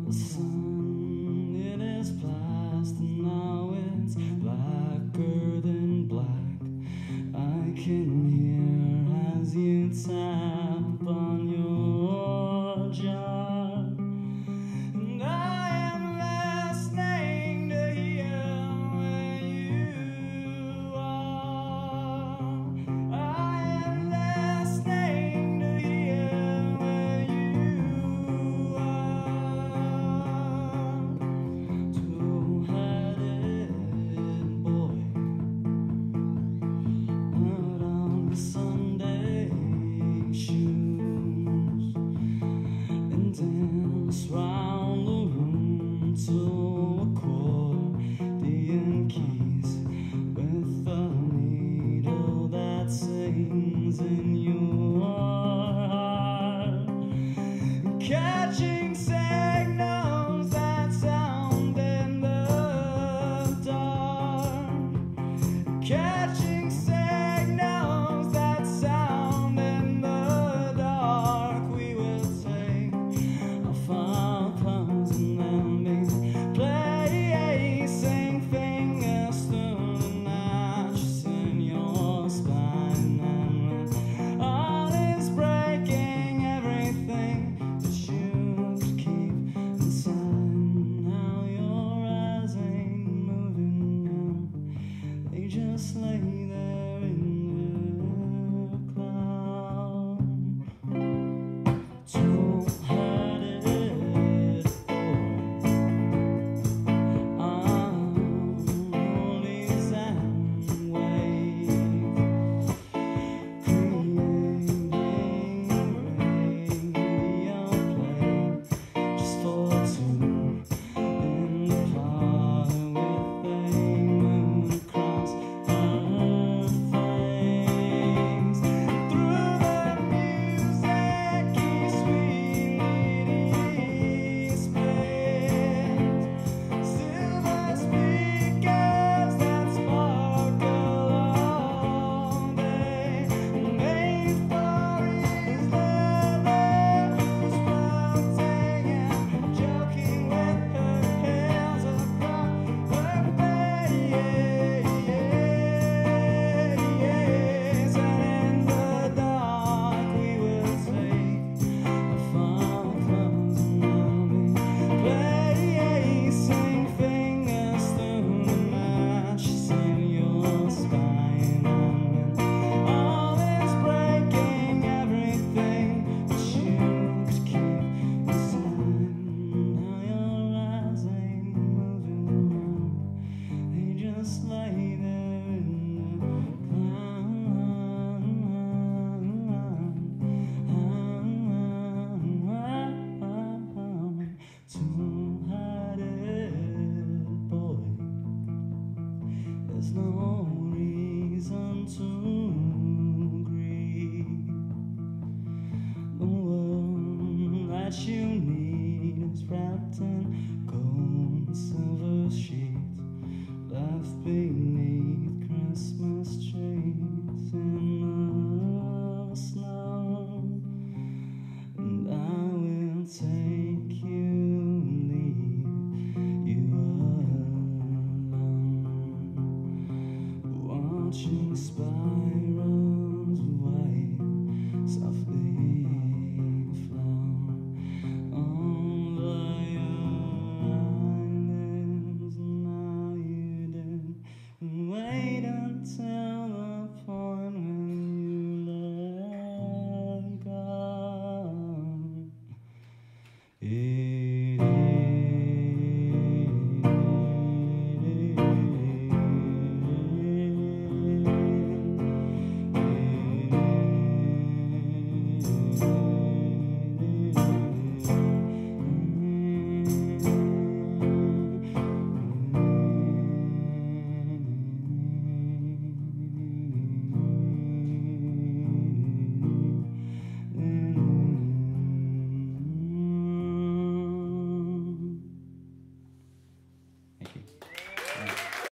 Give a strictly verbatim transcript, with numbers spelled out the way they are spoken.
The sun, it is past, and now it's blacker than black. I can hear as you tap on your jar, and I am listening to hear where you are. I am listening to hear where you are. Two-headed boy out on Sunday shoes and dance round the room to accordion keys with a needle that sings in your heart, catching signals that sound in the dark, catching signals that sound in the dark. We will take off our clothes and then be placing fingers through the mattress in your spine. And when all is breaking, everything that you could keep inside, now your eyes ain't moving now, they just lay there in the cloud. Two-headed boy on lilies and waves, creating radio play just for two in the parlor with a moon across her face. Through the music, he sweetly spins silver speakers that sparkle all day, made for his lover who's floating and joking with her hands across her face. And in the dark we will take off our clothes and now be placing fingers through the mattress in your spine. And when all is breaking, everything that you could keep inside, now your eyes ain't moving now, they just lay there in the cloud. Two-headed boy, there's no reason to grieve. The world that you need is wrapped in